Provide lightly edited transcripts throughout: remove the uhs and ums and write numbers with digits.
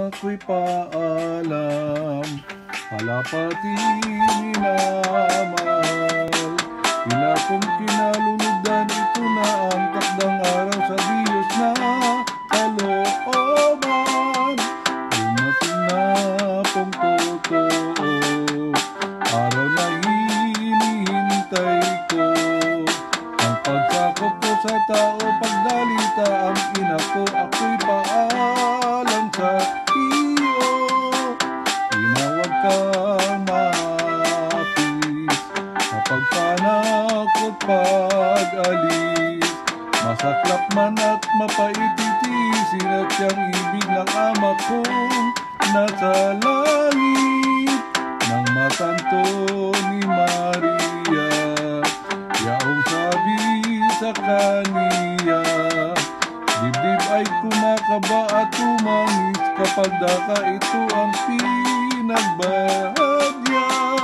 ako'y paalam, palapati minamahal. Tila kong kinalulugdan, ito na ang takdang araw sa Diyos na kalooban. Dumating na pong totoo, araw na hinihintay ko. Ang pagsakop ko sa tao, pagdalita ang ina ko, ako'y paalam sa iyo. Tinawag kang maapis, kapag panakot pag-alis. Masaklap man at mapaititisin, at siyang ibig ng ama kong nasa langit. Nang matanto ni Maria, yaong sabi sa kaniya, dibdib ay kumakaba at tumangis kapag daka ito ang pinagbahadya.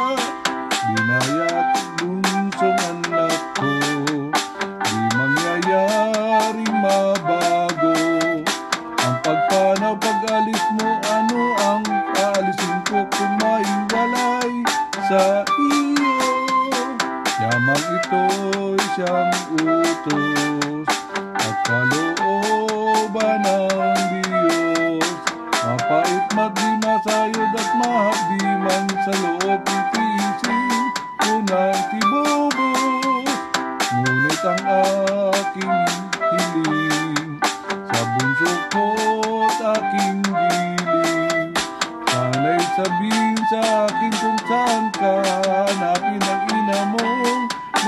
Binaya at bunsong anak ko, di mangyayaring mabago. Ang pagpanaw, pag-alis mo, ano ang aalisin ko kung maiwalay sa iyo? Yamang ito'y siyang utos at kalooban ng Diyos. Mapait, di masayod at mahapdiman sa loob, titiisin ko ng tibubos. Ngunit ang aking hiling, sa bunso ko't aking giling. Sana'y sabihin sa akin kung saan ka hanapin ang ina mong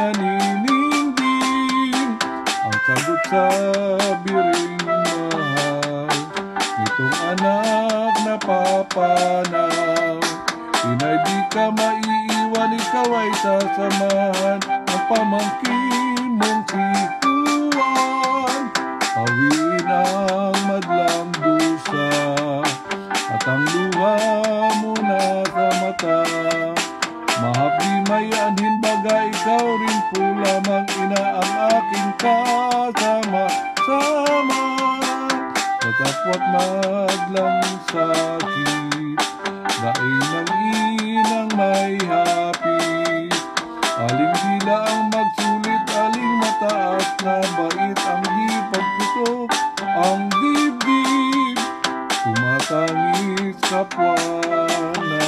naniningding. Ang sagot sa biring mahal nitong anak na papanaw. Inay, di ka maiiwan, ikaw ay sasamahan ang pamangkin mong si Juan. Pawiin ang madlang dusa at ang luha mo na sa mata. Mahapdi may anhin baga, ikaw rin po lamang ina ang aking kasama-sama. Patapwat madlang sakit, daing ng inang may hapit. Aling dila ang magsulit, aling mataas na bait ang di pagputok ang dibdib. Tumatangis kapwa na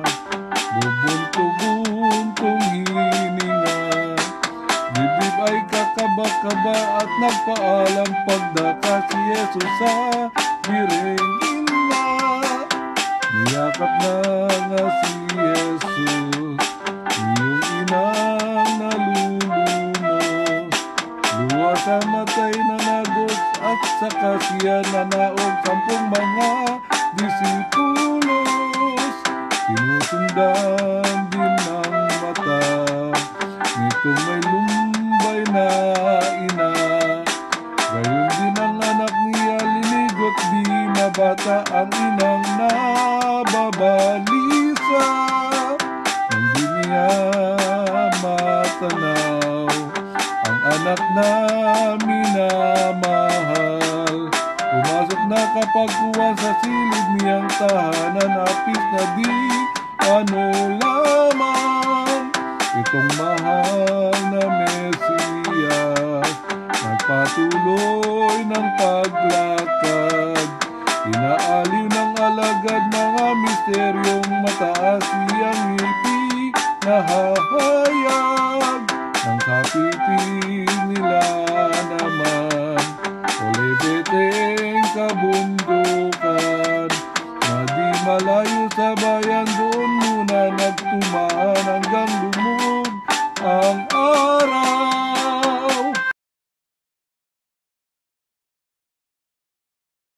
bubuntong hininga. Dibdib ay kakaba-kaba at nagpaalam pagdaka si Jesus sa biring ina. Niyakap na nga si Jesus, iyong inang nalulumos. Luwa sa matay na nagos at sa kasiya na naog 10 mga disipulos. Sinusundan din ng mata nitong may lumbay na ina. Gayon din ang anak niya, linigot di mabata ang inang nababalisa. Nang di niya matanaw ang anak na minamahal, pumasok na kapagkuhan sa silid niyang tahanan. Apis na di ano lamang itong mahal na Mesiyas, nagpatuloy ng paglakad. Inaaliw ng alagad mga misteryong mataas, iyang ngipin nahahayag. Nang kapiting nila naman, ulibeteng kabundukan, na di malayo sa bayan, doon muna nagtumaan hanggang